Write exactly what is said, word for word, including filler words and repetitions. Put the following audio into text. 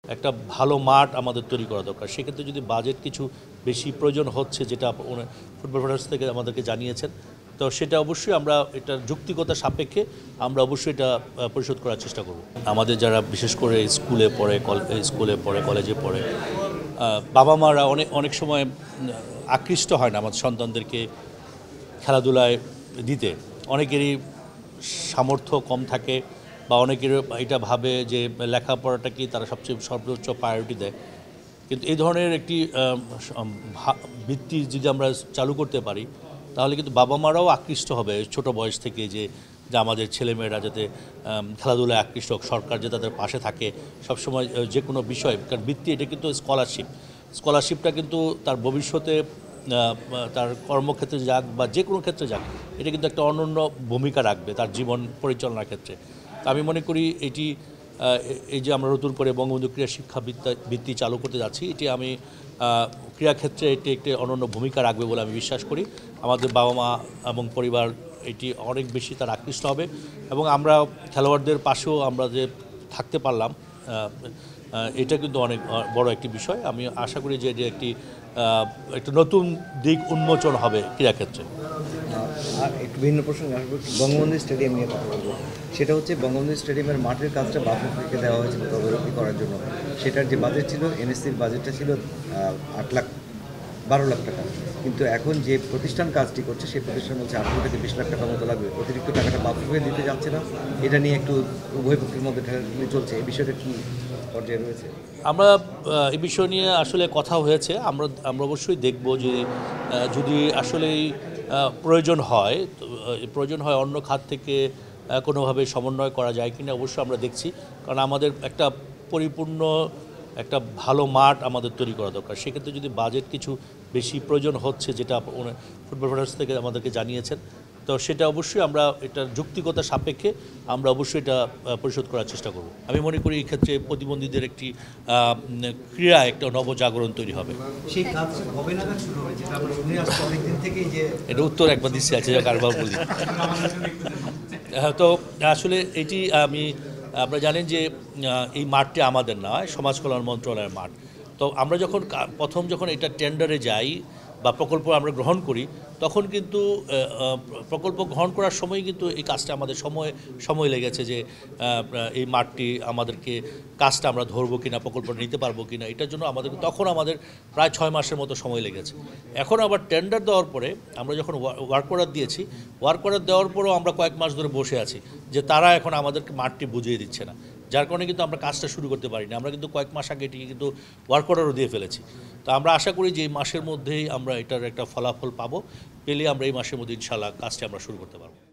একটা ভালো মাঠ আমাদের তৈরি করা দরকার। সেক্ষেত্রে যদি বাজেট কিছু বেশি প্রয়োজন হচ্ছে, যেটা ফুটবল ফেডারেশন থেকে আমাদেরকে জানিয়েছেন, তো সেটা অবশ্যই আমরা এটার যৌক্তিকতা সাপেক্ষে আমরা অবশ্যই এটা পরিশোধ করার চেষ্টা করব। আমাদের যারা বিশেষ করে স্কুলে পড়ে স্কুলে পড়ে কলেজে পড়ে বাবা মারা অনেক অনেক সময় আকৃষ্ট হয় না আমাদের সন্তানদেরকে খেলাধুলায় দিতে। অনেকেরই সামর্থ্য কম থাকে বা অনেকের এটা ভাবে যে লেখাপড়াটাকে তারা সবচেয়ে সর্বোচ্চ প্রায়োরিটি দেয়। কিন্তু এই ধরনের একটি বৃত্তি যদি আমরা চালু করতে পারি তাহলে কিন্তু বাবা মারাও আকৃষ্ট হবে ছোট বয়স থেকে, যে যে আমাদের ছেলেমেয়েরা যাতে খেলাধুলায় আকৃষ্ট হোক, সরকার যে তাদের পাশে থাকে সবসময় যে কোনো বিষয়। কারণ বৃত্তি এটা কিন্তু স্কলারশিপ, স্কলারশিপটা কিন্তু তার ভবিষ্যতে তার কর্মক্ষেত্রে যাক বা যে কোনো ক্ষেত্রে যাক, এটা কিন্তু একটা অনন্য ভূমিকা রাখবে তার জীবন পরিচালনার ক্ষেত্রে। আমি মনে করি এটি এই যে আমরা নতুন করে বঙ্গবন্ধু ক্রীড়া শিক্ষা বৃত্তি চালু করতে যাচ্ছি, এটি আমি ক্রীড়াক্ষেত্রে এটি একটি অনন্য ভূমিকা রাখবে বলে আমি বিশ্বাস করি। আমাদের বাবা মা এবং পরিবার এটি অনেক বেশি তার আকৃষ্ট হবে এবং আমরা খেলোয়াড়দের পাশেও আমরা যে থাকতে পারলাম, এটা কিন্তু অনেক বড় একটি বিষয়। আমি আশা করি যে এটি একটি একটু নতুন দিক উন্মোচন হবে ক্রীড়াক্ষেত্রে। আর একটু ভিন্ন প্রসঙ্গে আসবো, বঙ্গবন্ধু স্টেডিয়াম নিয়ে কথা বলবো। সেটা হচ্ছে বঙ্গবন্ধু স্টেডিয়ামের মাঠের কাজটা বাফুফেকে দেওয়া হয়েছিল তদারকি করার জন্য। সেটার যে বাজেট ছিল, এনএসসির বাজেটটা ছিল আট লাখ বারো লাখ টাকা, কিন্তু এখন যে প্রতিষ্ঠান কাজটি করছে সেই প্রতিষ্ঠান বলছে আঠারো থেকে বিশ লাখ টাকা মতো লাগবে। অতিরিক্ত টাকাটা বাফুফে দিতে যাচ্ছে না, এটা নিয়ে একটু উভয় পক্ষের মধ্যে ঠেলাঠেলি চলছে। এই বিষয়টা কি পর্যায়ে রয়েছে? আমরা এই বিষয় নিয়ে আসলে কথা হয়েছে। আমরা আমরা অবশ্যই দেখব যে যদি আসলেই প্রয়োজন হয় প্রয়োজন হয় অন্য খাত থেকে কোনোভাবে সমন্বয় করা যায় কিনা, অবশ্যই আমরা দেখছি। কারণ আমাদের একটা পরিপূর্ণ একটা ভালো মাঠ আমাদের তৈরি করা দরকার। সেক্ষেত্রে যদি বাজেট কিছু বেশি প্রয়োজন হচ্ছে, যেটা ফুটবল ফেডারেশন থেকে আমাদেরকে জানিয়েছেন, তো সেটা অবশ্যই আমরা এটার যৌক্তিকতা সাপেক্ষে আমরা অবশ্যই এটা পরিশোধ করার চেষ্টা করব। আমি মনে করি এই ক্ষেত্রে প্রতিবন্ধীদের একটি ক্রীড়া একটা নবজাগরণ তৈরি হবে। সেই কাজ কবে নাগাদ শুরু হবে, যেটা আমরা শুনে আসছি অনেকদিন থেকেই, যে এটা উত্তর একবার দিচ্ছি আছে কারবার বলি। তো আসলে এটি আমি আপনারা জানেন যে এই মাঠটি আমাদের নয়, সমাজ কল্যাণ মন্ত্রণালয়ের মাঠ। তো আমরা যখন প্রথম যখন এটা টেন্ডারে যাই বা প্রকল্প আমরা গ্রহণ করি, তখন কিন্তু প্রকল্প গ্রহণ করার সময় কিন্তু এই কাজটা আমাদের সময় সময় লেগেছে যে এই মাঠটি আমাদেরকে কাজটা আমরা ধরবো কিনা, প্রকল্পটা নিতে পারবো কিনা, এটার জন্য আমাদের তখন আমাদের প্রায় ছয় মাসের মতো সময় লেগেছে। এখন আবার টেন্ডার দেওয়ার পরে আমরা যখন ওয়ার্ক অর্ডার দিয়েছি, ওয়ার্ক অর্ডার দেওয়ার পরেও আমরা কয়েক মাস ধরে বসে আছি যে তারা এখন আমাদেরকে মাঠটি বুঝিয়ে দিচ্ছে না, যার কারণে কিন্তু আমরা কাজটা শুরু করতে পারিনি। আমরা কিন্তু কয়েক মাস আগে এটিকে কিন্তু ওয়ার্ক অর্ডারও দিয়ে ফেলেছি। তো আমরা আশা করি যে এই মাসের মধ্যেই আমরা এটার একটা ফলাফল পাবো, পেলে আমরা এই মাসের মধ্যে ইনশাআল্লাহ কাজটি আমরা শুরু করতে পারবো।